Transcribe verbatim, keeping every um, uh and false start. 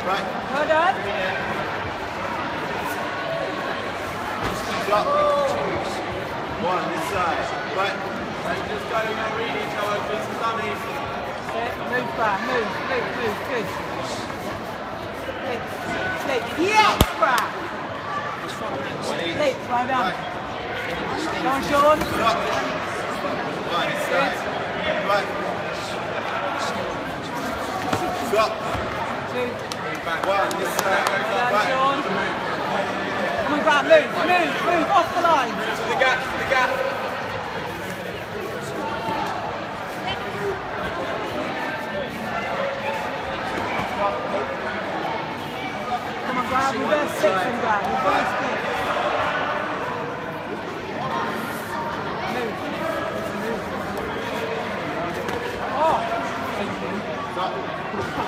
Right. Well done. Drop. One, this side. Right. Just go and read each other, just dummies. Sit, move back, move, move, move, good. Slip, slip, yes, back. Slip, well done. Go on, Sean. Drop. One, this side. Right. Drop. Two. One, this side. Well done, Right. Sean. Coming back, move, move, move, off the line. To the gap, to the gap. Come on, grab, reverse six and grab, reverse six. Move. Move. Oh! Drop.